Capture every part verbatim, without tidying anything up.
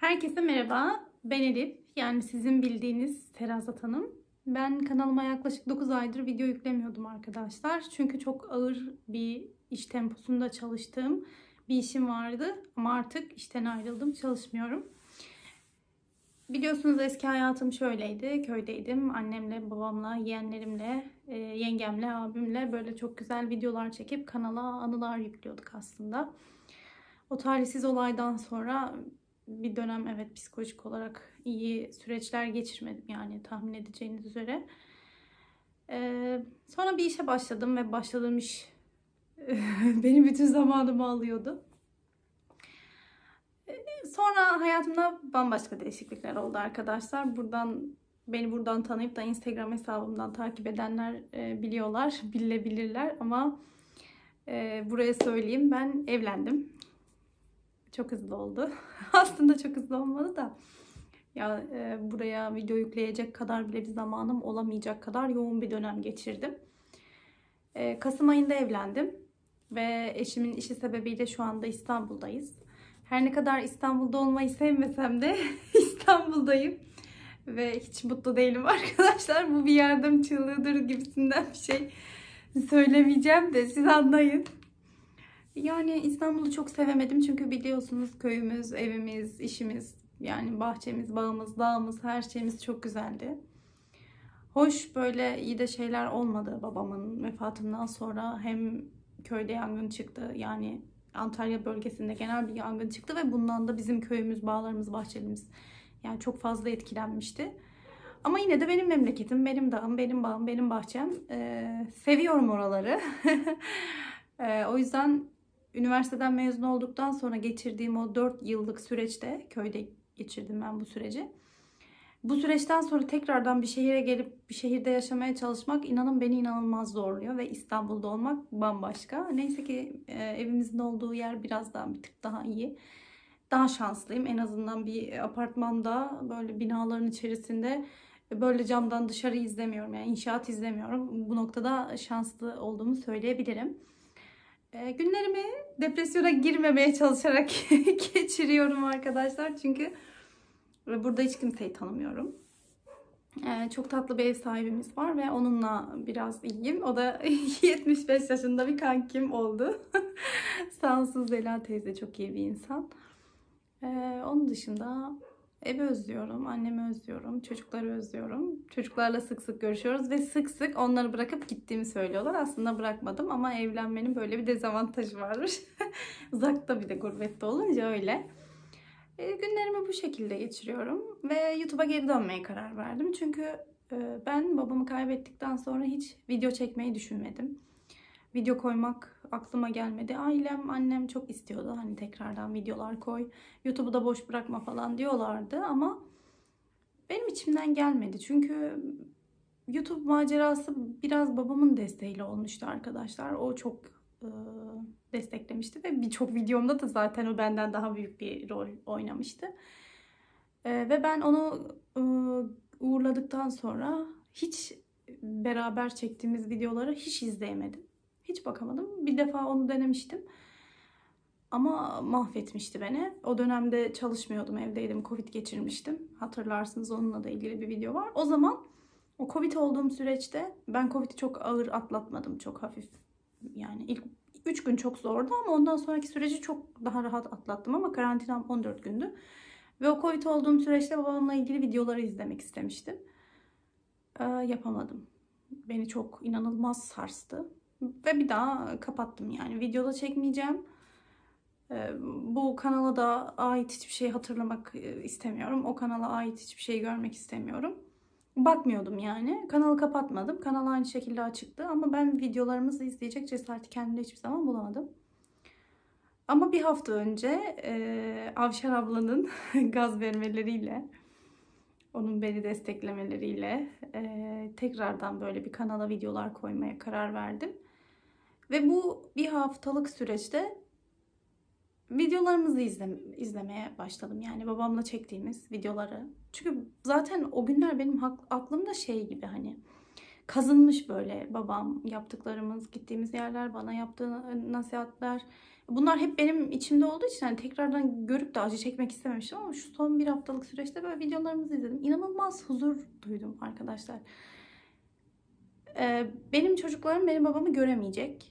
Herkese merhaba. Ben Elif. Yani sizin bildiğiniz Terazat Hanım. Ben kanalıma yaklaşık dokuz aydır video yüklemiyordum arkadaşlar. Çünkü çok ağır bir iş temposunda çalıştığım bir işim vardı. Ama artık işten ayrıldım. Çalışmıyorum. Biliyorsunuz eski hayatım şöyleydi. Köydeydim. Annemle, babamla, yeğenlerimle, e, yengemle, abimle böyle çok güzel videolar çekip kanala anılar yüklüyorduk aslında. O talihsiz olaydan sonra bir dönem evet psikolojik olarak iyi süreçler geçirmedim, yani tahmin edeceğiniz üzere. Ee, sonra bir işe başladım ve başladığım iş benim bütün zamanımı alıyordu. Ee, sonra hayatımda bambaşka değişiklikler oldu arkadaşlar. Buradan beni buradan tanıyıp da Instagram hesabımdan takip edenler e, biliyorlar, bilebilirler ama e, buraya söyleyeyim, ben evlendim. Çok hızlı oldu. Aslında çok hızlı olmadı da. Ya e, buraya video yükleyecek kadar bile bir zamanım olamayacak kadar yoğun bir dönem geçirdim. E, Kasım ayında evlendim. Ve eşimin işi sebebiyle şu anda İstanbul'dayız. Her ne kadar İstanbul'da olmayı sevmesem de İstanbul'dayım. Ve hiç mutlu değilim arkadaşlar. Bu bir yardım çığlığıdır gibisinden bir şey söylemeyeceğim de siz anlayın. Yani İstanbul'u çok sevemedim çünkü biliyorsunuz köyümüz, evimiz, işimiz, yani bahçemiz, bağımız, dağımız, her şeyimiz çok güzeldi. Hoş böyle iyi de şeyler olmadı babamın vefatından sonra. Hem köyde yangın çıktı, yani Antalya bölgesinde genel bir yangın çıktı ve bundan da bizim köyümüz, bağlarımız, bahçelerimiz yani çok fazla etkilenmişti. Ama yine de benim memleketim, benim dağım, benim bağım, benim bahçem. Ee, seviyorum oraları. ee, o yüzden üniversiteden mezun olduktan sonra geçirdiğim o dört yıllık süreçte, köyde geçirdim ben bu süreci. Bu süreçten sonra tekrardan bir şehire gelip bir şehirde yaşamaya çalışmak inanın beni inanılmaz zorluyor ve İstanbul'da olmak bambaşka. Neyse ki e, evimizin olduğu yer biraz daha bir tık daha iyi. Daha şanslıyım. En azından bir apartmanda böyle binaların içerisinde böyle camdan dışarı izlemiyorum. Yani inşaat izlemiyorum. Bu noktada şanslı olduğumu söyleyebilirim. E, günlerimi depresyona girmemeye çalışarak geçiriyorum arkadaşlar. Çünkü burada hiç kimseyi tanımıyorum. E, çok tatlı bir ev sahibimiz var ve onunla biraz iyiyim. O da yetmiş beş yaşında bir kankim oldu. Sağ olsun, Zela teyze çok iyi bir insan. E, onun dışında evi özlüyorum, annemi özlüyorum, çocukları özlüyorum. Çocuklarla sık sık görüşüyoruz ve sık sık onları bırakıp gittiğimi söylüyorlar. Aslında bırakmadım ama evlenmenin böyle bir dezavantajı varmış. Uzakta bir de gurbette olunca öyle. E, günlerimi bu şekilde geçiriyorum ve YouTube'a geri dönmeye karar verdim. Çünkü e, ben babamı kaybettikten sonra hiç video çekmeyi düşünmedim. Video koymak aklıma gelmedi. Ailem, annem çok istiyordu. Hani tekrardan videolar koy, YouTube'u da boş bırakma falan diyorlardı ama benim içimden gelmedi. Çünkü YouTube macerası biraz babamın desteğiyle olmuştu arkadaşlar. O çok e, desteklemişti ve birçok videomda da zaten o benden daha büyük bir rol oynamıştı. E, ve ben onu e, uğurladıktan sonra hiç beraber çektiğimiz videoları hiç izleyemedim. Hiç bakamadım. Bir defa onu denemiştim. Ama mahvetmişti beni. O dönemde çalışmıyordum, evdeydim. Covid geçirmiştim. Hatırlarsınız, onunla da ilgili bir video var. O zaman o Covid olduğum süreçte ben Covid'i çok ağır atlatmadım. Çok hafif. Yani ilk üç gün çok zordu ama ondan sonraki süreci çok daha rahat atlattım ama karantinam on dört gündü. Ve o Covid olduğum süreçte babamla ilgili videoları izlemek istemiştim. Ee, yapamadım. Beni çok inanılmaz sarstı. Ve bir daha kapattım yani. Videoda çekmeyeceğim. Bu kanala da ait hiçbir şey hatırlamak istemiyorum. O kanala ait hiçbir şey görmek istemiyorum. Bakmıyordum yani. Kanalı kapatmadım. Kanal aynı şekilde açıktı. Ama ben videolarımızı izleyecek cesareti kendimde hiçbir zaman bulamadım. Ama bir hafta önce e, Avşar ablanın gaz vermeleriyle, onun beni desteklemeleriyle e, tekrardan böyle bir kanala videolar koymaya karar verdim. Ve bu bir haftalık süreçte videolarımızı izle, izlemeye başladım. Yani babamla çektiğimiz videoları. Çünkü zaten o günler benim aklımda şey gibi, hani kazınmış böyle babam, yaptıklarımız, gittiğimiz yerler, bana yaptığı nasihatler, Bunlar hep benim içimde olduğu için hani tekrardan görüp de acı çekmek istememiştim ama şu son bir haftalık süreçte böyle videolarımızı izledim. İnanılmaz huzur duydum arkadaşlar. Ee, benim çocuklarım benim babamı göremeyecek.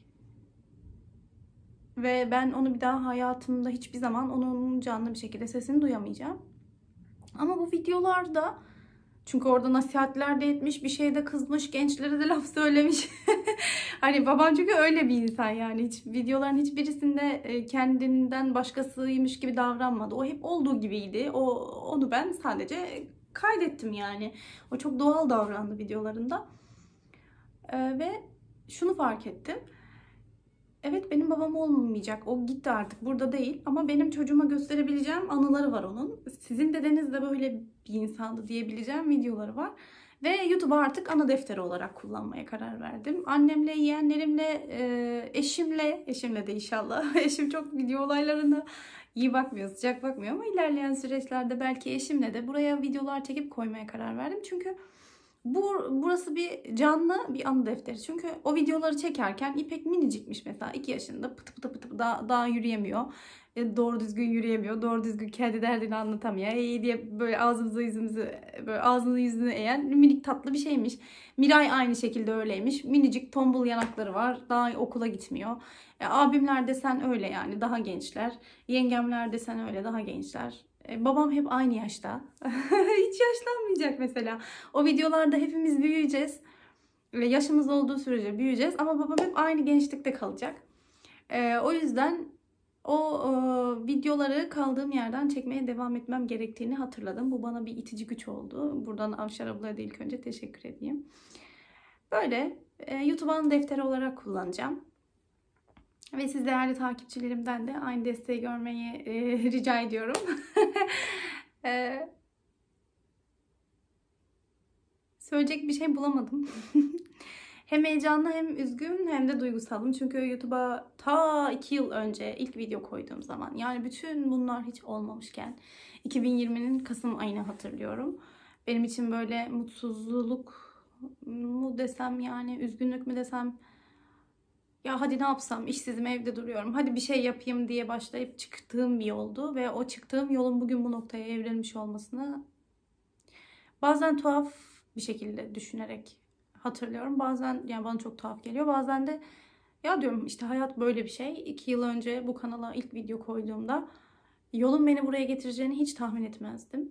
Ve ben onu bir daha hayatımda hiçbir zaman onun canlı bir şekilde sesini duyamayacağım. Ama bu videolarda, çünkü orada nasihatler de etmiş, bir şeyde kızmış, gençlere de laf söylemiş. Hani babam çünkü öyle bir insan yani. Hiç videoların hiçbirisinde kendinden başkasıymış gibi davranmadı. O hep olduğu gibiydi. O onu ben sadece kaydettim yani. O çok doğal davrandı videolarında. Ee, ve şunu fark ettim. Evet, benim babam olmayacak. O gitti artık. Burada değil. Ama benim çocuğuma gösterebileceğim anıları var onun. Sizin dedeniz de böyle bir insandı diyebileceğim videoları var. Ve YouTube'u artık ana defteri olarak kullanmaya karar verdim. Annemle, yeğenlerimle, eşimle, eşimle de inşallah. Eşim çok video olaylarına iyi bakmıyor, sıcak bakmıyor ama ilerleyen süreçlerde belki eşimle de buraya videolar çekip koymaya karar verdim. Çünkü Bu, burası bir canlı bir anı defteri. Çünkü o videoları çekerken İpek minicikmiş mesela. iki yaşında pıtı pıtı pıtı daha, daha yürüyemiyor. E, doğru düzgün yürüyemiyor. Doğru düzgün kendi derdini anlatamıyor. E, diye böyle ağzımızı yüzümüzü böyle ağzını yüzünü eğen minik tatlı bir şeymiş. Miray aynı şekilde öyleymiş. Minicik tombul yanakları var. Daha okula gitmiyor. E, abimler desen öyle yani daha gençler. Yengemler desen öyle daha gençler. Babam hep aynı yaşta. Hiç yaşlanmayacak mesela. O videolarda hepimiz büyüyeceğiz. Ve yaşımız olduğu sürece büyüyeceğiz. Ama babam hep aynı gençlikte kalacak. Ee, o yüzden o e, videoları kaldığım yerden çekmeye devam etmem gerektiğini hatırladım. Bu bana bir itici güç oldu. Buradan Avşar ablaya da ilk önce teşekkür edeyim. Böyle e, YouTube'un defteri olarak kullanacağım. Ve siz değerli takipçilerimden de aynı desteği görmeyi e, rica ediyorum. e, söyleyecek bir şey bulamadım. Hem heyecanlı hem üzgün hem de duygusalım. Çünkü YouTube'a ta iki yıl önce ilk video koyduğum zaman, yani bütün bunlar hiç olmamışken iki bin yirminin Kasım ayını hatırlıyorum. Benim için böyle mutsuzluk mu desem, yani üzgünlük mü desem, ya hadi ne yapsam, işsizim, evde duruyorum, hadi bir şey yapayım diye başlayıp çıktığım bir yoldu. Ve o çıktığım yolun bugün bu noktaya evrilmiş olmasını bazen tuhaf bir şekilde düşünerek hatırlıyorum. Bazen yani bana çok tuhaf geliyor. Bazen de ya diyorum işte hayat böyle bir şey. iki yıl önce bu kanala ilk video koyduğumda yolun beni buraya getireceğini hiç tahmin etmezdim.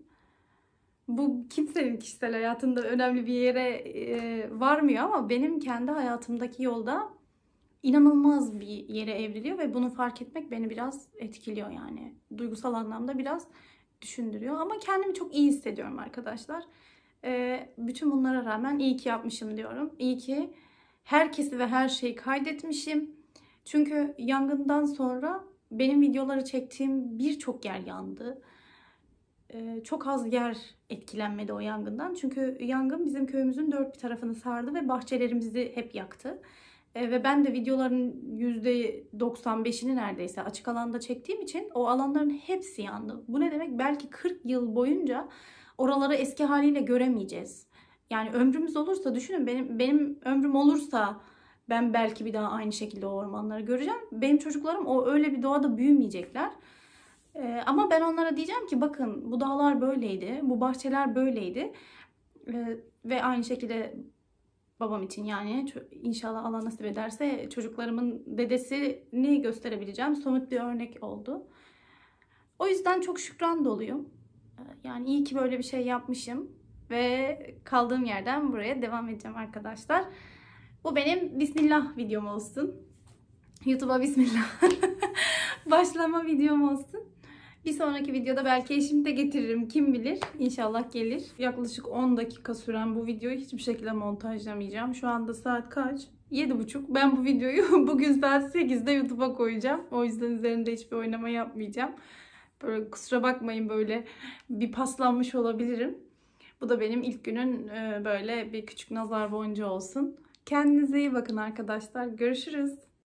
Bu kimsenin kişisel hayatında önemli bir yere e, varmıyor ama benim kendi hayatımdaki yolda inanılmaz bir yere evriliyor ve bunu fark etmek beni biraz etkiliyor yani. Duygusal anlamda biraz düşündürüyor ama kendimi çok iyi hissediyorum arkadaşlar. Ee, bütün bunlara rağmen iyi ki yapmışım diyorum. İyi ki herkesi ve her şeyi kaydetmişim. Çünkü yangından sonra benim videoları çektiğim birçok yer yandı. Ee, çok az yer etkilenmedi o yangından. Çünkü yangın bizim köyümüzün dört bir tarafını sardı ve bahçelerimizi hep yaktı. Ve ben de videoların yüzde doksan beşini neredeyse açık alanda çektiğim için o alanların hepsi yandı. Bu ne demek? Belki kırk yıl boyunca oraları eski haliyle göremeyeceğiz. Yani ömrümüz olursa, düşünün, benim benim ömrüm olursa ben belki bir daha aynı şekilde o ormanları göreceğim. Benim çocuklarım o öyle bir doğada büyümeyecekler. Ee, ama ben onlara diyeceğim ki bakın bu dağlar böyleydi, bu bahçeler böyleydi. Ee, ve aynı şekilde babam için, yani inşallah Allah nasip ederse çocuklarımın dedesini gösterebileceğim somut bir örnek oldu. O yüzden çok şükran doluyum. Yani iyi ki böyle bir şey yapmışım ve kaldığım yerden buraya devam edeceğim arkadaşlar. Bu benim Bismillah videom olsun. YouTube'a Bismillah başlama videom olsun. Bir sonraki videoda belki eşimi de getiririm. Kim bilir? İnşallah gelir. Yaklaşık on dakika süren bu videoyu hiçbir şekilde montajlamayacağım. Şu anda saat kaç? yedi buçuk. Ben bu videoyu bugün saat sekizde YouTube'a koyacağım. O yüzden üzerinde hiçbir oynama yapmayacağım. Böyle kusura bakmayın, böyle bir paslanmış olabilirim. Bu da benim ilk günün böyle bir küçük nazar boncuğu olsun. Kendinize iyi bakın arkadaşlar. Görüşürüz.